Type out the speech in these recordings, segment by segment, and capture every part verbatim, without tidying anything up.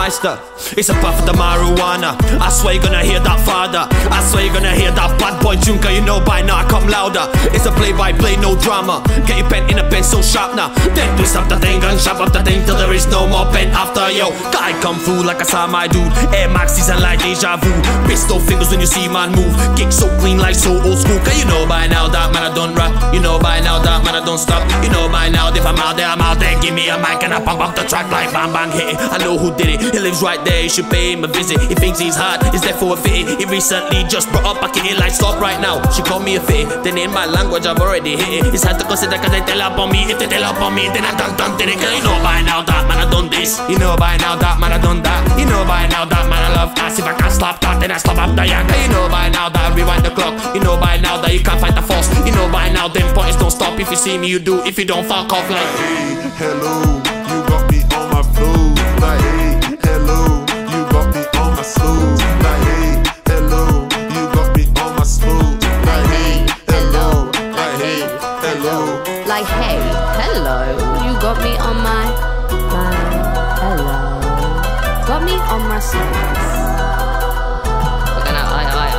Meister. It's a puff of the marijuana. I swear you're gonna hear that father. I swear you're gonna hear that bad boy junker. You know by now I come louder. It's a play-by-play, no drama. Get your pen in a pencil sharpener. Then twist up the thing and shove up the thing till there is no more pen after. Yo, guy come through like I saw my dude. Air Maxis and like Déjà Vu. Pistol fingers when you see man move. Kick so clean like so old school. Cause you know by now that man I don't rap. You know by now that man I don't stop. You know by now if I'm out there, I'm out there. Give me a mic and I pump up the track like bang bang hit it. I know who did it. He lives right there. You should pay him a visit. He thinks he's hard. He's there for a fitty. He recently just brought up back in it like stop right now. She called me a fitty. Then in my language I've already hit it. It's hard to consider cause they tell up on me. If they tell up on me then I done done did it. Cause you know by now that man I done this. You know by now that man I done that. You know by now that man I love ass. If I can't slap that then I slap up the yak. You know by now that I rewind the clock. You know by now that you can't fight the force. You know by now them points don't stop. If you see me you do. If you don't fuck off like hey, hello, you got me on my flow. Like hey, hello, you got me on my slow. Like hey, hello, you got me on my slow. Like hey, hello, like hey, hello. Like hey, hello, you got me on my, my, hello. Got me on my slows. We're gonna I, I,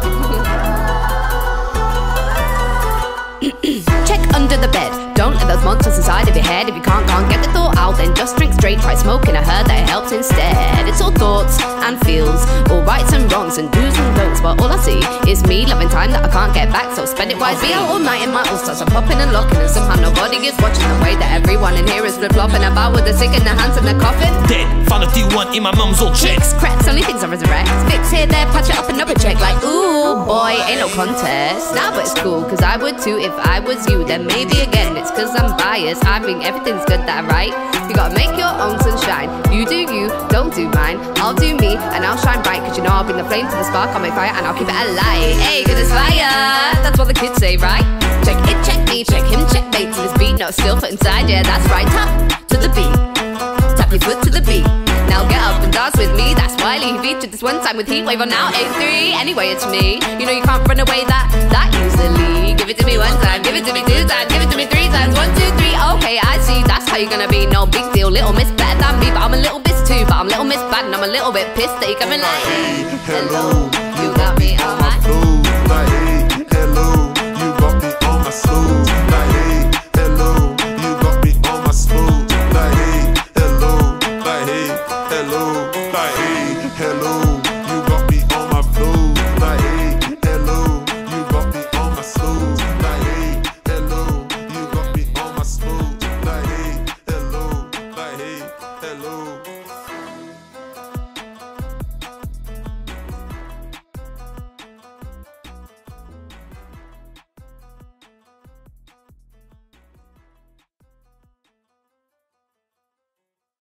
I. Check under the bed. Don't let those monsters inside of your head. If you can't, can't get the thought out, then just drink straight. Try smoking, I heard that it helps instead. It's all thoughts and feels, all rights and wrongs and do's and don'ts. But all I see is me loving time that I can't get back. So spend it wisely. Be out all night in my all-stars. I'm popping and locking, and somehow nobody is watching the way that everyone in here is flip-flopping about with the sick in their hands and their coffin. dead. Found a few one in my mum's old chicks. Cracks, only things I resurrect. Fix here, there, patch it up and double check. Like, ooh, boy, ain't no contest. Nah, but it's cool, cause I would too if I was you. Then maybe again, it's cause I'm biased. I think everything's good that I write. You gotta make your own sunshine. You do you, don't do mine. I'll do me, and I'll shine bright. Cause you know I'll bring the flame to the spark. I'll make fire, and I'll keep it alive. Hey, cause it's fire. That's what the kids say, right? Check it, check me, check him, check bait to this beat. No, still foot inside, yeah, that's right. Tap to the beat. Tap your foot to the beat. Now get up and dance with me. That's Wiley. He featured this one time with Heatwave on now A three. Anyway, it's me. You know you can't run away that that easily. Give it to me one time, give it to me two times, give it to me three times. One, two, three. Okay, I see. That's how you're gonna be. No big deal. Little Miss better than me, but I'm a little bit too. But I'm Little Miss bad and I'm a little bit pissed that you're coming like. Hey, hello.